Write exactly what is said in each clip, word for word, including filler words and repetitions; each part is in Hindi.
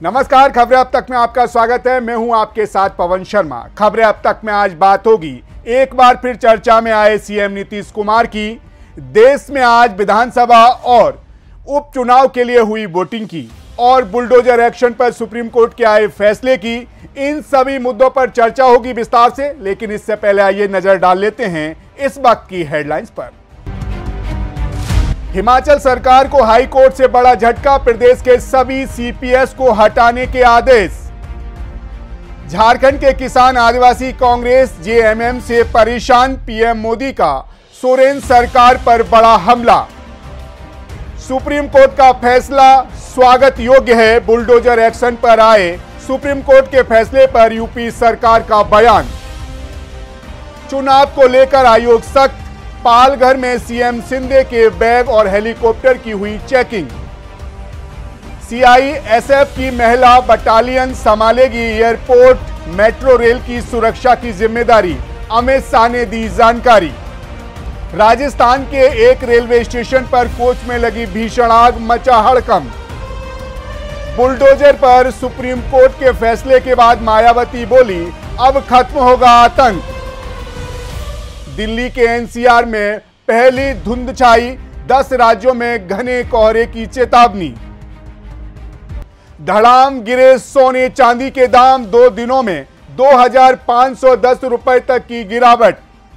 नमस्कार, खबरें अब तक में आपका स्वागत है। मैं हूं आपके साथ पवन शर्मा। खबरें अब तक में आज बात होगी एक बार फिर चर्चा में आए सीएम नीतीश कुमार की। देश में आज विधानसभा और उपचुनाव के लिए हुई वोटिंग की और बुलडोजर एक्शन पर सुप्रीम कोर्ट के आए फैसले की। इन सभी मुद्दों पर चर्चा होगी विस्तार से, लेकिन इससे पहले आइए नजर डाल लेते हैं इस वक्त की हेडलाइंस पर। हिमाचल सरकार को हाई कोर्ट से बड़ा झटका, प्रदेश के सभी सीपीएस को हटाने के आदेश। झारखंड के किसान आदिवासी कांग्रेस जेएमएम से परेशान, पीएम मोदी का सोरेन सरकार पर बड़ा हमला। सुप्रीम कोर्ट का फैसला स्वागत योग्य है, बुलडोजर एक्शन पर आए सुप्रीम कोर्ट के फैसले पर यूपी सरकार का बयान। चुनाव को लेकर आयोग सख्त, पालघर में सीएम शिंदे के बैग और हेलीकॉप्टर की हुई चेकिंग। सीआईएसएफ की महिला बटालियन संभालेगी एयरपोर्ट मेट्रो रेल की सुरक्षा की जिम्मेदारी, अमित शाह ने दी जानकारी। राजस्थान के एक रेलवे स्टेशन पर कोच में लगी भीषण आग, मचा हड़कंप। बुलडोजर पर सुप्रीम कोर्ट के फैसले के बाद मायावती बोली, अब खत्म होगा आतंक। दिल्ली के एनसीआर में पहली धुंध छाई, दस राज्यों में घने कोहरे की चेतावनी। धड़ाम गिरे सोने चांदी के दाम, दो दिनों में दो हजार पांच सौ दस रुपए तक की गिरावट।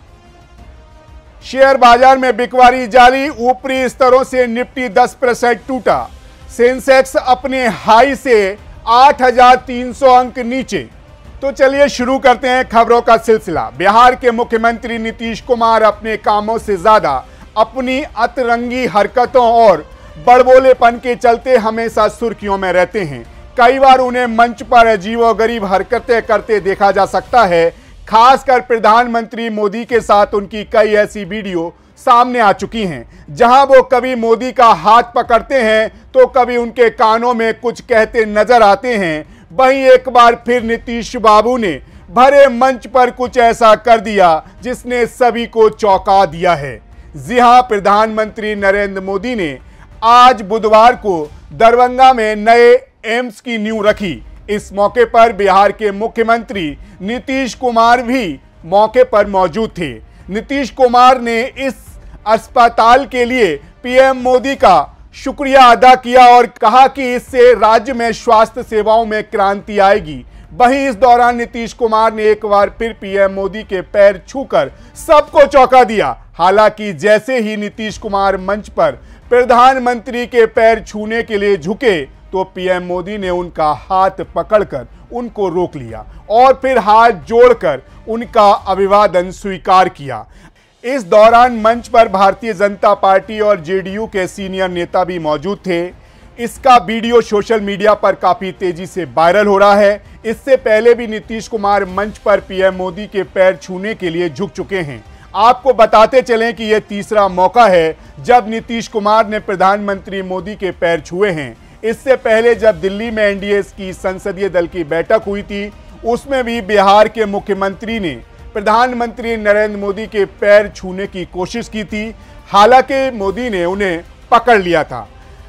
शेयर बाजार में बिकवारी जारी, ऊपरी स्तरों से निफ्टी दस परसेंट टूटा। सेंसेक्स अपने हाई से आठ हजार तीन सौ अंक नीचे। तो चलिए शुरू करते हैं खबरों का सिलसिला। बिहार के मुख्यमंत्री नीतीश कुमार अपने कामों से ज्यादा अपनी अतरंगी हरकतों और बड़बोलेपन के चलते हमेशा सुर्खियों में रहते हैं। कई बार उन्हें मंच पर अजीबोगरीब हरकतें करते देखा जा सकता है। खासकर प्रधानमंत्री मोदी के साथ उनकी कई ऐसी वीडियो सामने आ चुकी हैं, जहां वो कभी मोदी का हाथ पकड़ते हैं तो कभी उनके कानों में कुछ कहते नजर आते हैं। वहीं एक बार फिर नीतीश बाबू ने भरे मंच पर कुछ ऐसा कर दिया जिसने सभी को चौंका दिया है। जी हां, प्रधानमंत्री नरेंद्र मोदी ने आज बुधवार को दरभंगा में नए एम्स की नींव रखी। इस मौके पर बिहार के मुख्यमंत्री नीतीश कुमार भी मौके पर मौजूद थे। नीतीश कुमार ने इस अस्पताल के लिए पीएम मोदी का शुक्रिया अदा किया और कहा कि इससे राज्य में स्वास्थ्य सेवाओं में क्रांति आएगी। वहीं इस दौरान नीतीश कुमार ने एक बार फिर पीएम मोदी के पैर छूकर सबको चौंका दिया। हालांकि जैसे ही नीतीश कुमार मंच पर प्रधानमंत्री के पैर छूने के लिए झुके तो पीएम मोदी ने उनका हाथ पकड़कर उनको रोक लिया और फिर हाथ जोड़कर उनका अभिवादन स्वीकार किया। इस दौरान मंच पर भारतीय जनता पार्टी और जेडीयू के सीनियर नेता भी मौजूद थे। इसका वीडियो सोशल मीडिया पर काफी तेजी से वायरल हो रहा है। इससे पहले भी नीतीश कुमार मंच पर पीएम मोदी के पैर छूने के लिए झुक चुके हैं। आपको बताते चलें कि यह तीसरा मौका है जब नीतीश कुमार ने प्रधानमंत्री मोदी के पैर छुए हैं। इससे पहले जब दिल्ली में एनडीए की संसदीय दल की बैठक हुई थी, उसमें भी बिहार के मुख्यमंत्री ने प्रधानमंत्री नरेंद्र मोदी के पैर छूने की कोशिश की थी। हालांकि मोदी ने उन्हें पकड़ लिया था।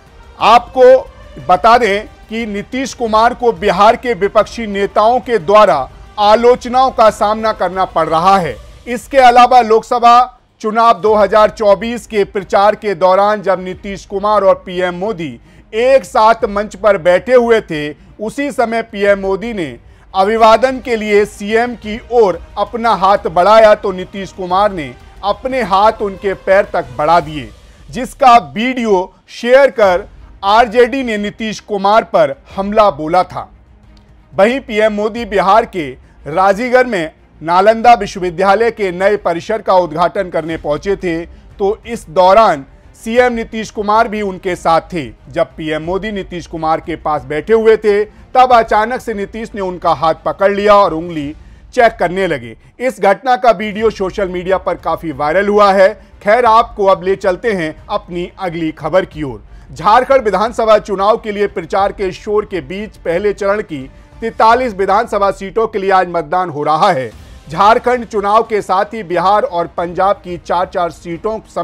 आपको बता दें कि नीतीश कुमार को बिहार के विपक्षी नेताओं के द्वारा आलोचनाओं का सामना करना पड़ रहा है। इसके अलावा लोकसभा चुनाव दो हजार चौबीस के प्रचार के दौरान जब नीतीश कुमार और पीएम मोदी एक साथ मंच पर बैठे हुए थे, उसी समय पीएम मोदी ने अभिवादन के लिए सीएम की ओर अपना हाथ बढ़ाया तो नीतीश कुमार ने अपने हाथ उनके पैर तक बढ़ा दिए, जिसका वीडियो शेयर कर आरजेडी ने नीतीश कुमार पर हमला बोला था। वहीं पीएम मोदी बिहार के राजीगढ़ में नालंदा विश्वविद्यालय के नए परिसर का उद्घाटन करने पहुंचे थे, तो इस दौरान सीएम नीतीश कुमार भी उनके साथ थे। जब पीएम मोदी नीतीश कुमार के पास बैठे हुए थे, तब अचानक से नीतीश ने उनका हाथ पकड़ लिया और उंगली चेक करने लगे। इस घटना का वीडियो सोशल मीडिया पर काफी वायरल हुआ है। खैर, आपको अब ले चलते हैं अपनी अगली खबर की ओर। झारखंड विधानसभा चुनाव के लिए प्रचार के शोर के बीच पहले चरण की तैंतालीस विधानसभा सीटों के लिए आज मतदान हो रहा है। झारखंड चुनाव के साथ ही बिहार और पंजाब की चार चार सीटों समेत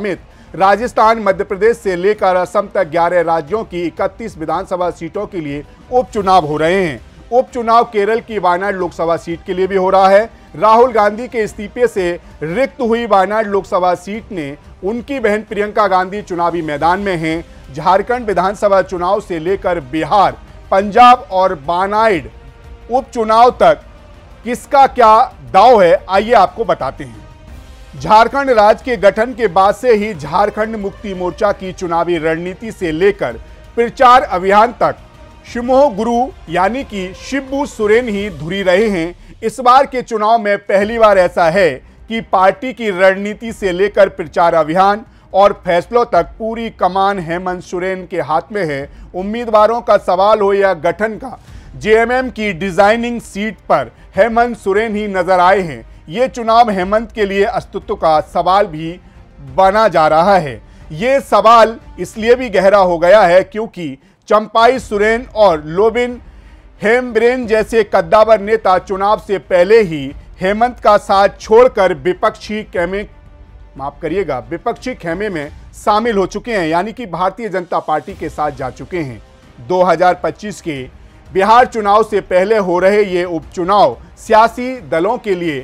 राजस्थान, मध्य प्रदेश से लेकर असम तक ग्यारह राज्यों की इकतीस विधानसभा सीटों के लिए उपचुनाव हो रहे हैं। उपचुनाव केरल की वायनाड लोकसभा सीट के लिए भी हो रहा है। राहुल गांधी के इस्तीफे से रिक्त हुई वायनाड लोकसभा सीट ने उनकी बहन प्रियंका गांधी चुनावी मैदान में हैं। झारखंड विधानसभा चुनाव से लेकर बिहार, पंजाब और वायनाड उपचुनाव तक किसका क्या दांव है, आइए आपको बताते हैं। झारखंड राज्य के गठन के बाद से ही झारखंड मुक्ति मोर्चा की चुनावी रणनीति से लेकर प्रचार अभियान तक शिमोह गुरु यानी कि शिबू सोरेन ही धुरी रहे हैं। इस बार के चुनाव में पहली बार ऐसा है कि पार्टी की रणनीति से लेकर प्रचार अभियान और फैसलों तक पूरी कमान हेमंत सोरेन के हाथ में है। उम्मीदवारों का सवाल हो या गठन का, जेएमएम की डिजाइनिंग सीट पर हेमंत सोरेन ही नजर आए हैं। ये चुनाव हेमंत के लिए अस्तित्व का सवाल भी बना जा रहा है। ये सवाल इसलिए भी गहरा हो गया है क्योंकि चंपाई सोरेन और लोबिन हेम्ब्रेन जैसे कद्दावर नेता चुनाव से पहले ही हेमंत का साथ छोड़कर विपक्षी खेमे माफ करिएगा विपक्षी खेमे में शामिल हो चुके हैं, यानी कि भारतीय जनता पार्टी के साथ जा चुके हैं। दो हज़ार पच्चीस के बिहार चुनाव से पहले हो रहे ये उपचुनाव सियासी दलों के लिए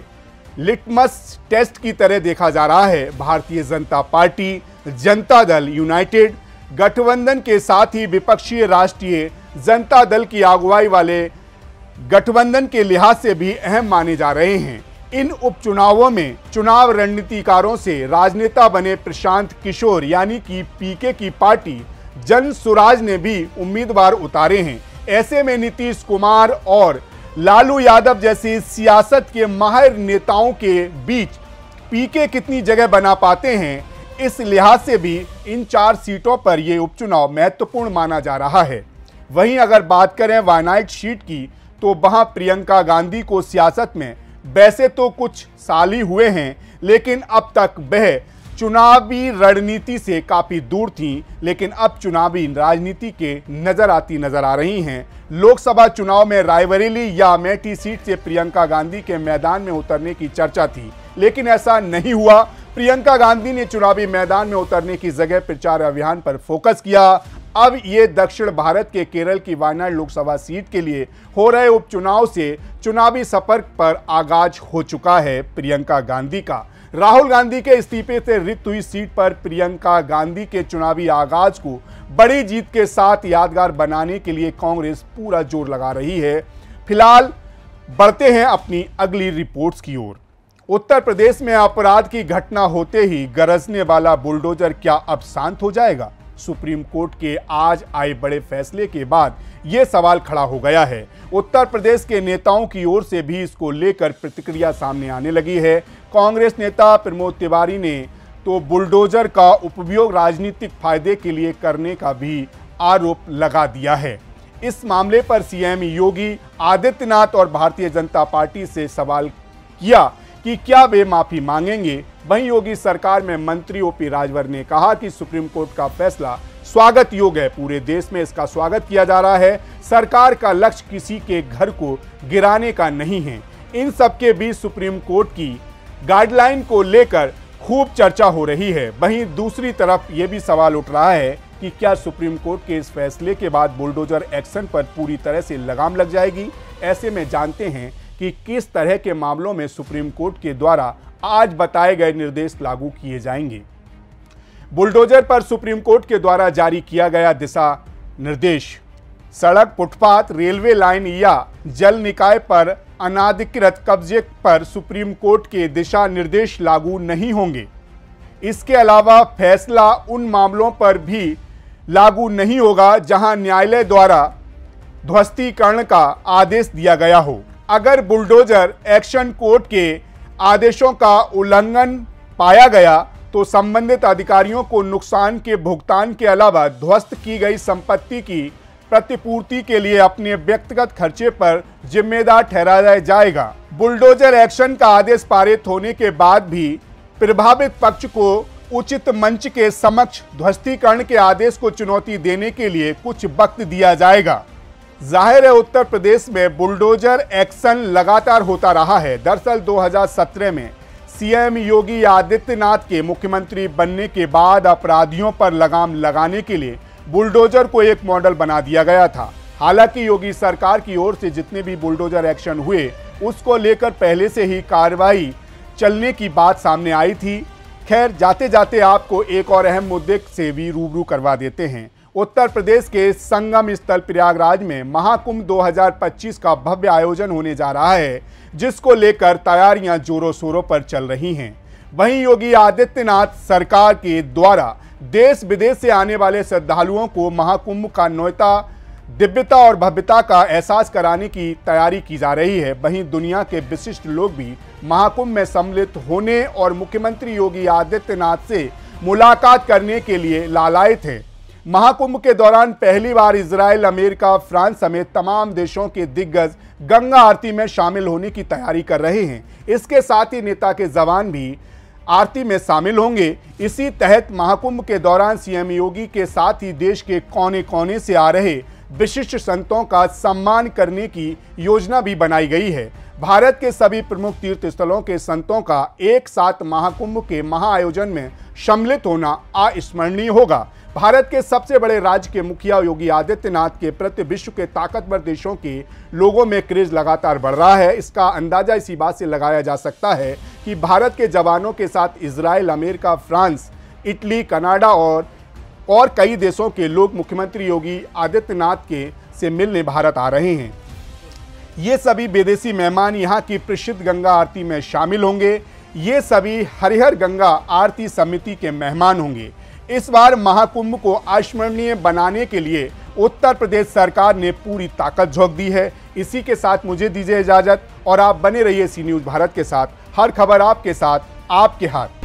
लिटमस टेस्ट की तरह देखा जा रहा है। भारतीय जनता पार्टी, जनता दल यूनाइटेड गठबंधन के साथ ही विपक्षी राष्ट्रीय जनता दल की अगुवाई वाले गठबंधन के लिहाज से भी अहम माने जा रहे हैं। इन उपचुनावों में चुनाव रणनीतिकारों से राजनेता बने प्रशांत किशोर यानी कि पीके की पार्टी जन सुराज ने भी उम्मीदवार उतारे हैं। ऐसे में नीतीश कुमार और लालू यादव जैसी सियासत के माहिर नेताओं के बीच पीके कितनी जगह बना पाते हैं, इस लिहाज से भी इन चार सीटों पर यह उपचुनाव महत्वपूर्ण माना जा रहा है। वहीं अगर बात करें वायनाड सीट की, तो वहां प्रियंका गांधी को सियासत में वैसे तो कुछ साल ही हुए हैं, लेकिन अब तक वह चुनावी रणनीति से काफी दूर थी, लेकिन अब चुनावी राजनीति के नजर आती नजर आ रही हैं। लोकसभा चुनाव में रायबरेली या अमेठी सीट से प्रियंका गांधी के मैदान में उतरने की चर्चा थी, लेकिन ऐसा नहीं हुआ। प्रियंका गांधी ने चुनावी मैदान में उतरने की जगह प्रचार अभियान पर फोकस किया। अब ये दक्षिण भारत के केरल की वायनाड लोकसभा सीट के लिए हो रहे उपचुनाव से चुनावी सफर पर आगाज हो चुका है प्रियंका गांधी का। राहुल गांधी के इस्तीफे से रिक्त हुई सीट पर प्रियंका गांधी के चुनावी आगाज को बड़ी जीत के साथ यादगार बनाने के लिए कांग्रेस पूरा जोर लगा रही है। फिलहाल बढ़ते हैं अपनी अगली रिपोर्ट्स की ओर। उत्तर प्रदेश में अपराध की घटना होते ही गरजने वाला बुलडोजर क्या अब शांत हो जाएगा? सुप्रीम कोर्ट के आज आए बड़े फैसले के बाद यह सवाल खड़ा हो गया है। उत्तर प्रदेश के नेताओं की ओर से भी इसको लेकर प्रतिक्रिया सामने आने लगी है। कांग्रेस नेता प्रमोद तिवारी ने तो बुलडोजर का उपयोग राजनीतिक फायदे के लिए करने का भी आरोप लगा दिया है। इस मामले पर सीएम योगी आदित्यनाथ और भारतीय जनता पार्टी से सवाल किया कि क्या वे माफी मांगेंगे। वहीं योगी सरकार में मंत्री ओपी राजभर ने कहा कि सुप्रीम कोर्ट का फैसला स्वागत योग्य है, पूरे देश में इसका स्वागत किया जा रहा है। सरकार का लक्ष्य किसी के घर को गिराने का नहीं है। इन सबके बीच सुप्रीम कोर्ट की गाइडलाइन को लेकर खूब चर्चा हो रही है। वहीं दूसरी तरफ यह भी सवाल उठ रहा है कि क्या सुप्रीम कोर्ट के इस फैसले के बाद बुलडोजर एक्शन पर पूरी तरह से लगाम लग जाएगी। ऐसे में जानते हैं कि किस तरह के मामलों में सुप्रीम कोर्ट के द्वारा आज बताए गए निर्देश लागू किए जाएंगे। बुलडोजर पर सुप्रीम कोर्ट के द्वारा जारी किया गया दिशा निर्देश, सड़क, फुटपाथ, रेलवे लाइन या जल निकाय पर अनाधिकृत कब्जे पर सुप्रीम कोर्ट के दिशा निर्देश लागू नहीं होंगे। इसके अलावा फैसला उन मामलों पर भी लागू नहीं होगा जहां न्यायालय द्वारा ध्वस्तीकरण का आदेश दिया गया हो। अगर बुलडोजर एक्शन कोर्ट के आदेशों का उल्लंघन पाया गया तो संबंधित अधिकारियों को नुकसान के भुगतान के अलावा ध्वस्त की गई संपत्ति की प्रतिपूर्ति के लिए अपने व्यक्तिगत खर्चे पर जिम्मेदार ठहराया जाएगा। बुलडोजर एक्शन का आदेश पारित होने के बाद भी प्रभावित पक्ष को उचित मंच के समक्ष ध्वस्तीकरण के आदेश को चुनौती देने के लिए कुछ वक्त दिया जाएगा। जाहिर है उत्तर प्रदेश में बुलडोजर एक्शन लगातार होता रहा है। दरअसल दो हज़ार सत्रह में सीएम योगी आदित्यनाथ के मुख्यमंत्री बनने के बाद अपराधियों पर लगाम लगाने के लिए बुलडोजर को एक मॉडल बना दिया गया था। हालांकि योगी सरकार की ओर से जितने भी बुलडोजर एक्शन हुए उसको लेकर पहले से ही कार्रवाई चलने की बात सामने आई थी। खैर, जाते जाते आपको एक और अहम मुद्दे से भी रूबरू करवा देते हैं। उत्तर प्रदेश के संगम स्थल प्रयागराज में महाकुंभ दो हज़ार पच्चीस का भव्य आयोजन होने जा रहा है, जिसको लेकर तैयारियां जोरों शोरों पर चल रही हैं। वहीं योगी आदित्यनाथ सरकार के द्वारा देश विदेश से आने वाले श्रद्धालुओं को महाकुंभ का न्योता, दिव्यता और भव्यता का एहसास कराने की तैयारी की जा रही है। वहीं दुनिया के विशिष्ट लोग भी महाकुंभ में सम्मिलित होने और मुख्यमंत्री योगी आदित्यनाथ से मुलाकात करने के लिए लालायित हैं। महाकुंभ के दौरान पहली बार इजराइल, अमेरिका, फ्रांस समेत तमाम देशों के दिग्गज गंगा आरती में शामिल होने की तैयारी कर रहे हैं। इसके साथ ही नेता के जवान भी आरती में शामिल होंगे। इसी तहत महाकुंभ के दौरान सीएम योगी के साथ ही देश के कोने कोने से आ रहे विशिष्ट संतों का सम्मान करने की योजना भी बनाई गई है। भारत के सभी प्रमुख तीर्थ स्थलों के संतों का एक साथ महाकुंभ के महाआयोजन में सम्मिलित होना अविस्मरणीय होगा। भारत के सबसे बड़े राज्य के मुखिया योगी आदित्यनाथ के प्रति विश्व के ताकतवर देशों के लोगों में क्रेज लगातार बढ़ रहा है। इसका अंदाजा इसी बात से लगाया जा सकता है कि भारत के जवानों के साथ Israel, America, France, Italy, Canada और और कई देशों के लोग मुख्यमंत्री योगी आदित्यनाथ के से मिलने भारत आ रहे हैं। ये सभी विदेशी मेहमान यहाँ की प्रसिद्ध गंगा आरती में शामिल होंगे। ये सभी हरिहर गंगा आरती समिति के मेहमान होंगे। इस बार महाकुंभ को अविस्मरणीय बनाने के लिए उत्तर प्रदेश सरकार ने पूरी ताकत झोंक दी है। इसी के साथ मुझे दीजिए इजाजत और आप बने रहिए सी न्यूज़ भारत के साथ। हर खबर आपके साथ, आपके हाथ।